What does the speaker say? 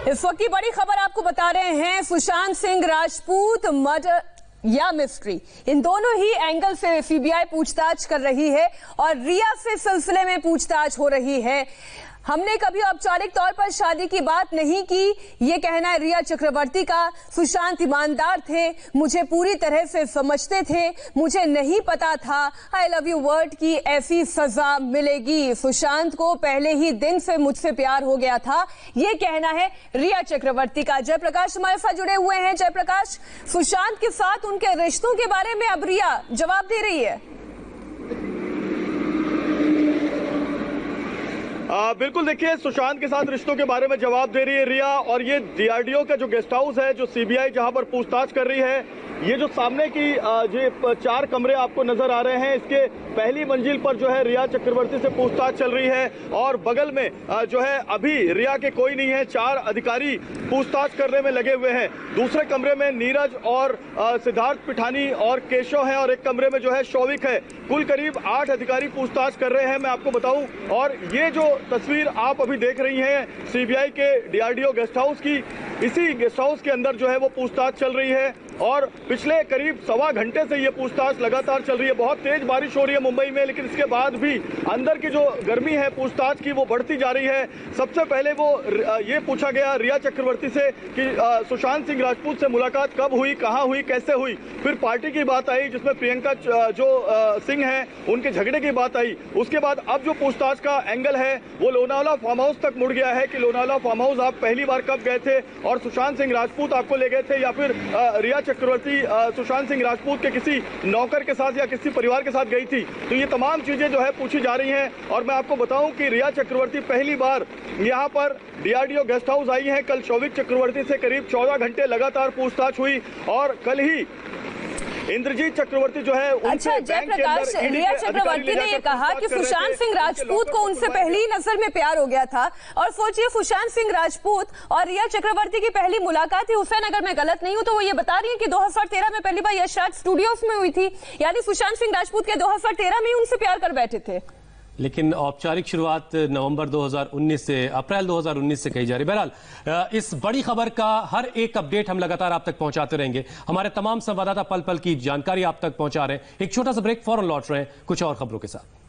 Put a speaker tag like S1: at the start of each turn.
S1: इस वक्त की बड़ी खबर आपको बता रहे हैं, सुशांत सिंह राजपूत मर्डर या मिस्ट्री, इन दोनों ही एंगल से सीबीआई पूछताछ कर रही है और रिया से सिलसिले में पूछताछ हो रही है। हमने कभी औपचारिक तौर पर शादी की बात नहीं की, ये कहना है रिया चक्रवर्ती का। सुशांत ईमानदार थे, मुझे पूरी तरह से समझते थे, मुझे नहीं पता था आई लव यू वर्ड की ऐसी सजा मिलेगी। सुशांत को पहले ही दिन से मुझसे प्यार हो गया था, ये कहना है रिया चक्रवर्ती का। जयप्रकाश हमारे साथ जुड़े हुए हैं। जयप्रकाश, सुशांत के साथ उनके रिश्तों के बारे में अब रिया जवाब दे रही है।
S2: बिल्कुल, देखिए, सुशांत के साथ रिश्तों के बारे में जवाब दे रही है रिया। और ये डीआरडीओ का जो गेस्ट हाउस है, जो सीबीआई जहां पर पूछताछ कर रही है, ये जो सामने की जो 4 कमरे आपको नजर आ रहे हैं, इसके पहली मंजिल पर जो है रिया चक्रवर्ती से पूछताछ चल रही है। और बगल में जो है अभी रिया के कोई नहीं है, 4 अधिकारी पूछताछ करने में लगे हुए हैं। दूसरे कमरे में नीरज और सिद्धार्थ पिठानी और केशव है, और एक कमरे में जो है शौविक है। कुल करीब 8 अधिकारी पूछताछ कर रहे हैं, मैं आपको बताऊं। और ये जो तस्वीर आप अभी देख रही हैं सीबीआई के डीआरडीओ गेस्ट हाउस की, इसी गेस्ट हाउस के अंदर जो है वो पूछताछ चल रही है। और पिछले करीब 1.25 घंटे से ये पूछताछ लगातार चल रही है। बहुत तेज बारिश हो रही है मुंबई में, लेकिन इसके बाद भी अंदर की जो गर्मी है पूछताछ की, वो बढ़ती जा रही है। सबसे पहले वो ये पूछा गया रिया चक्रवर्ती से कि सुशांत सिंह राजपूत से मुलाकात कब हुई, कहां हुई, कैसे हुई। फिर पार्टी की बात आई, जिसमें प्रियंका जो सिंह है उनके झगड़े की बात आई। उसके बाद अब जो पूछताछ का एंगल है वो लोनावाला फार्म हाउस तक मुड़ गया है कि लोनावाला फार्म हाउस आप पहली बार कब गए थे और सुशांत सिंह राजपूत आपको ले गए थे, या फिर रिया चक्रवर्ती सुशांत सिंह राजपूत के किसी नौकर के साथ या किसी परिवार के साथ गई थी। तो ये तमाम चीजें जो है पूछी जा रही हैं। और मैं आपको बताऊं कि रिया चक्रवर्ती पहली बार यहां पर डीआरडीओ गेस्ट हाउस आई हैं। कल शौविक चक्रवर्ती से करीब 14 घंटे लगातार पूछताछ हुई, और कल ही इंद्रजीत चक्रवर्ती जो है
S1: अच्छा, जयप्रकाश, रिया चक्रवर्ती ने ये कहा कि सुशांत सिंह राजपूत को उनसे पहली नजर में प्यार हो गया था। और सोचिए, सुशांत सिंह राजपूत और रिया चक्रवर्ती की पहली मुलाकात ही हुसैन, अगर मैं गलत नहीं हूं तो वो ये बता रही है कि 2013 में पहली बार यह शायद स्टूडियोज में हुई थी। यानी सुशांत सिंह राजपूत के 2013 में ही उनसे प्यार कर बैठे थे।
S3: लेकिन औपचारिक शुरुआत नवंबर 2019 से, अप्रैल 2019 से कही जा रही। बहरहाल इस बड़ी खबर का हर एक अपडेट हम लगातार आप तक पहुंचाते रहेंगे। हमारे तमाम संवाददाता पल पल की जानकारी आप तक पहुंचा रहे हैं। एक छोटा सा ब्रेक, फौरन लौट रहे हैं कुछ और खबरों के साथ।